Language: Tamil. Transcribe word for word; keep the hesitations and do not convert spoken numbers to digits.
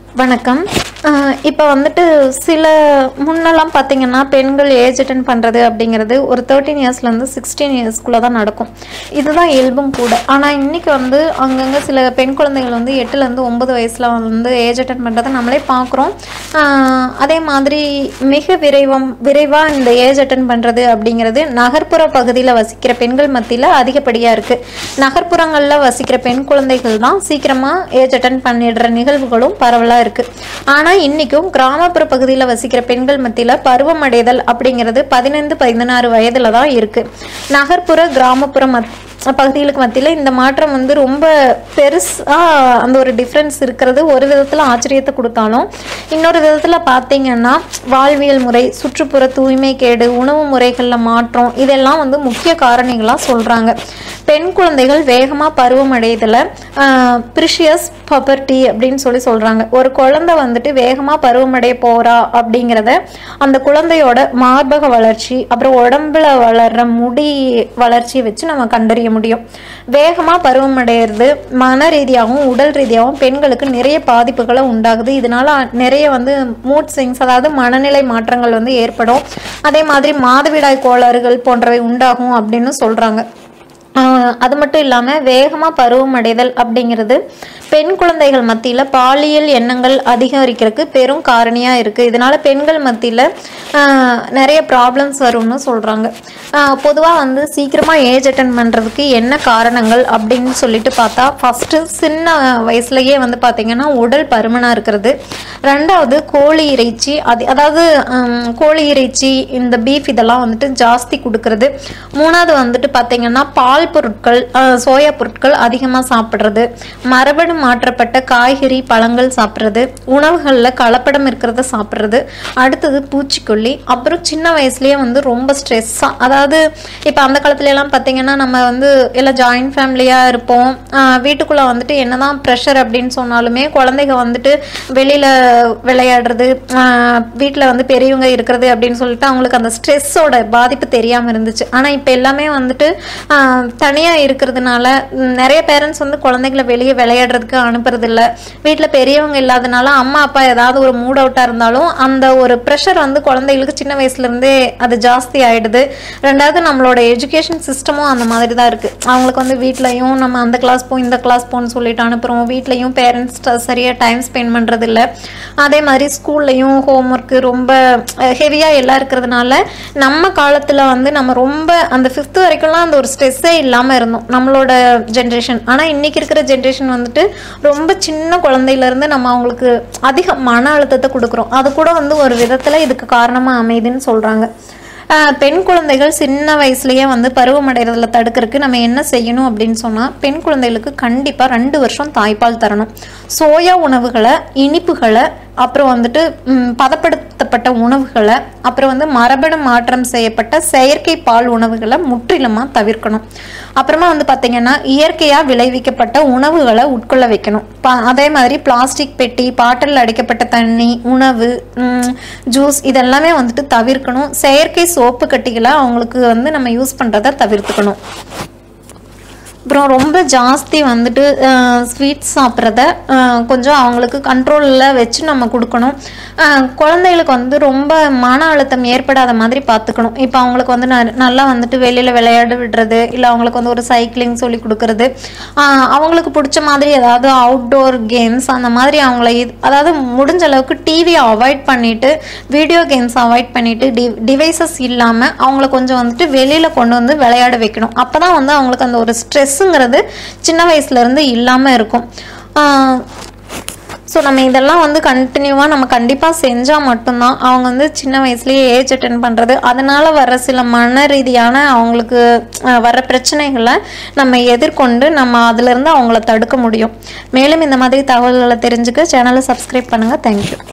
வணக்கம். இப்போ வந்துட்டு சில முன்னெல்லாம் பார்த்தீங்கன்னா பெண்கள் ஏஜ் அட்டன் பண்ணுறது அப்படிங்கிறது ஒரு தேர்ட்டீன் இயர்ஸ்லேருந்து சிக்ஸ்டீன் இயர்ஸ்க்குள்ளே தான் நடக்கும். இதுதான் இயல்பும் கூட. ஆனால் இன்றைக்கி வந்து அங்கங்கே சில பெண் குழந்தைகள் வந்து எட்டுலேருந்து ஒம்பது வயசில் வந்து ஏஜ் அட்டன் பண்ணுறதை நம்மளே பார்க்குறோம். அதே மாதிரி மிக விரைவம் விரைவாக இந்த ஏஜ் அட்டன் பண்ணுறது அப்படிங்கிறது நகர்ப்புற பகுதியில் வசிக்கிற பெண்கள் மத்தியில் அதிகப்படியாக இருக்குது. நகர்ப்புறங்களில் வசிக்கிற பெண் குழந்தைகள் தான் சீக்கிரமாக ஏஜ் அட்டன் பண்ணிடுற நிகழ்வுகளும் பரவலாக இருக்குது. ஆனால் இன்னைக்கும் கிராமப்புற பகுதியில் வசிக்கிற பெண்கள் மத்தியில் பருவமடைதல் அப்படிங்கிறது பதினைந்து பதினாறு வயதுல தான் இருக்கு. நகர்ப்புற கிராமப்புற மத் பகுதிகளுக்கு மத்தியில் இந்த மாற்றம் வந்து ரொம்ப பெருசாக அந்த ஒரு டிஃப்ரென்ஸ் இருக்கிறது ஒரு விதத்தில் ஆச்சரியத்தை கொடுத்தாலும், இன்னொரு விதத்தில் பார்த்தீங்கன்னா வாழ்வியல் முறை, சுற்றுப்புற தூய்மை கேடு, உணவு முறைகளில் மாற்றம் இதெல்லாம் வந்து முக்கிய காரணிகளாக சொல்கிறாங்க. பெண் குழந்தைகள் வேகமாக பருவமடைதலை ப்ரிஷியஸ் பபர்ட்டி அப்படின்னு சொல்லி சொல்கிறாங்க. ஒரு குழந்தை வந்துட்டு வேகமாக பருவமடைய போகிறா அப்படிங்கிறத அந்த குழந்தையோட மார்பக வளர்ச்சி, அப்புறம் உடம்புல வளர்கிற முடி வளர்ச்சியை வச்சு நம்ம கண்டறிய முடியும். வேகமாக பருவமடைகிறது மன ரீதியாகவும் உடல் ரீதியாகவும் பெண்களுக்கு நிறைய பாதிப்புகளை உண்டாகுது. இதனால நிறைய வந்து மூட் ஸ்விங்ஸ், அதாவது மனநிலை மாற்றங்கள் வந்து ஏற்படும். அதே மாதிரி மாதவிடாய் கோளாறுகள் போன்றவை உண்டாகும் அப்படின்னு சொல்கிறாங்க. அது மட்டும் இல்லாமல் வேகமாக பருவமடைதல் அப்படிங்கிறது பெண் குழந்தைகள் மத்தியில் பாலியல் எண்ணங்கள் அதிகரிக்கிறதுக்கு பெரும் காரணியாக இருக்குது. இதனால் பெண்கள் மத்தியில் நிறைய ப்ராப்ளம்ஸ் வரும்னு சொல்கிறாங்க. பொதுவாக வந்து சீக்கிரமாக ஏஜ் அட்டன் பண்ணுறதுக்கு என்ன காரணங்கள் அப்படின்னு சொல்லிட்டு பார்த்தா, ஃபஸ்ட்டு சின்ன வயசுலேயே வந்து பார்த்திங்கன்னா உடல் பருமனாக இருக்கிறது. ரெண்டாவது கோழி இறைச்சி, அது அதாவது கோழி இறைச்சி, இந்த பீஃப் இதெல்லாம் வந்துட்டு ஜாஸ்தி கொடுக்கறது. மூணாவது வந்துட்டு பார்த்திங்கன்னா பால் பொருட்கள், சோயா பொருட்கள் அதிகமாக சாப்பிட்றது, மரபணு மாற்றப்பட்ட காய்கறி பழங்கள் சாப்பிட்றது, உணவுகளில் கலப்படம் இருக்கிறத சாப்பிட்றது, அடுத்தது பூச்சிக்கொல்லி, அப்புறம் சின்ன வயசுலேயே வந்து ரொம்ப ஸ்ட்ரெஸ்ஸாக, அதாவது இப்போ அந்த காலத்துலலாம் பார்த்திங்கன்னா நம்ம வந்து எல்லாம் ஜாயின்ட் ஃபேமிலியாக இருப்போம். வீட்டுக்குள்ளே வந்துட்டு என்னதான் ப்ரெஷர் அப்படின்னு சொன்னாலுமே குழந்தைங்க வந்துட்டு வெளியில் விளையாடுறது, வீட்டில் வந்து பெரியவங்க இருக்கிறது அப்படின்னு சொல்லிட்டு அவங்களுக்கு அந்த ஸ்ட்ரெஸ்ஸோட பாதிப்பு தெரியாமல் இருந்துச்சு. ஆனால் இப்போ எல்லாமே வந்துட்டு தனியாக இருக்கிறதுனால நிறைய பேரண்ட்ஸ் வந்து குழந்தைங்களை வெளியே விளையாடுறதுக்கு அனுப்புறதில்ல. வீட்டில் பெரியவங்க இல்லாதனால அம்மா அப்பா ஏதாவது ஒரு மூட் அவுட்டாக இருந்தாலும் அந்த ஒரு ப்ரெஷர் வந்து குழந்தைகளுக்கு சின்ன வயசுலேருந்தே அது ஜாஸ்தி ஆகிடுது. ரெண்டாவது நம்மளோட எஜுகேஷன் சிஸ்டமும் அந்த மாதிரி தான் இருக்குது. அவங்களுக்கு வந்து வீட்லையும் நம்ம அந்த கிளாஸ் போ இந்த கிளாஸ் போன்னு சொல்லிட்டு அனுப்புகிறோம். வீட்லையும் பேரண்ட்ஸ் சரியாக டைம் ஸ்பெண்ட் பண்ணுறதில்ல. அதே மாதிரி ஸ்கூல்லையும் ஹோம் ஒர்க்கு ரொம்ப ஹெவியாக எல்லாம் இருக்கிறதுனால நம்ம காலத்தில் வந்து நம்ம ரொம்ப அந்த ஃபிஃப்த்து வரைக்கும்லாம் அந்த ஒரு ஸ்ட்ரெஸ்ஸே இல்லாமல் இருந்தோம் நம்மளோட ஜென்ரேஷன். ஆனால் இன்றைக்கி இருக்கிற ஜென்ரேஷன் வந்துட்டு ரொம்ப சின்ன குழந்தையிலேருந்து நம்ம அவங்களுக்கு அதிக மன அழுத்தத்தை கொடுக்குறோம். அது கூட வந்து ஒரு விதத்தில் இதுக்கு காரணமாக அமைதுன்னு சொல்கிறாங்க. பெண் குழந்தைகள் சின்ன வயசுலேயே வந்து பருவமடைகிறதுல தடுக்கிறதுக்கு நம்ம என்ன செய்யணும் அப்படின்னு சொன்னால், பெண் குழந்தைகளுக்கு கண்டிப்பாக ரெண்டு வருஷம் தாய்ப்பால் தரணும். சோயா உணவுகளை, இனிப்புகளை, அப்புறம் வந்துட்டு பதப்படுத்தப்பட்ட உணவுகளை, அப்புறம் வந்து மரபணு மாற்றம் செய்யப்பட்ட செயற்கை பால் உணவுகளை முற்றிலுமாக தவிர்க்கணும். அப்புறமா வந்து பார்த்திங்கன்னா இயற்கையாக விளைவிக்கப்பட்ட உணவுகளை உட்கொள்ள வைக்கணும். அதே மாதிரி பிளாஸ்டிக் பெட்டி, பாட்டில் அடைக்கப்பட்ட தண்ணி, உணவு, ஜூஸ் இதெல்லாமே வந்துட்டு தவிர்க்கணும். செயற்கை சோப்பு கட்டிகளை அவங்களுக்கு வந்து நம்ம யூஸ் பண்ணுறதை தவிர்த்துக்கணும். அப்புறம் ரொம்ப ஜாஸ்தி வந்துட்டு ஸ்வீட்ஸ் சாப்பிட்றத கொஞ்சம் அவங்களுக்கு கண்ட்ரோலில் வச்சு நம்ம கொடுக்கணும். குழந்தைகளுக்கு வந்து ரொம்ப மன அழுத்தம் ஏற்படாத மாதிரி பார்த்துக்கணும். இப்போ அவங்களுக்கு வந்து நல்லா வந்துட்டு வெளியில் விளையாட விடுறது, இல்லை அவங்களுக்கு வந்து ஒரு சைக்கிளிங் சொல்லி கொடுக்கறது, அவங்களுக்கு பிடிச்ச மாதிரி ஏதாவது அவுட்டோர் கேம்ஸ் அந்த மாதிரி அவங்கள இது அதாவது முடிஞ்ச அளவுக்கு டிவியை அவாய்ட் பண்ணிவிட்டு, வீடியோ கேம்ஸ் அவாய்ட் பண்ணிவிட்டு, டி டிவைசஸ் இல்லாமல் அவங்கள கொஞ்சம் வந்துட்டு வெளியில் கொண்டு வந்து விளையாட வைக்கணும். அப்போ தான் வந்து அவங்களுக்கு அந்த ஒரு ஸ்ட்ரெஸ் ங்கிறது சின்ன வயசுல இருந்து இல்லாம இருக்கும். ஸோ நம்ம இதெல்லாம் வந்து கண்டினியூவாக நம்ம கண்டிப்பாக செஞ்சால் மட்டும்தான் அவங்க வந்து சின்ன வயசுலேயே ஏஜ் அட்டன் பண்ணுறது, அதனால் வர சில மன ரீதியான அவங்களுக்கு வர பிரச்சனைகளை நம்ம எதிர்கொண்டு நம்ம அதிலிருந்து அவங்கள தடுக்க முடியும். மேலும் இந்த மாதிரி தகவல்களை தெரிஞ்சுக்க சேனலை சப்ஸ்கிரைப் பண்ணுங்கள். தேங்க்யூ.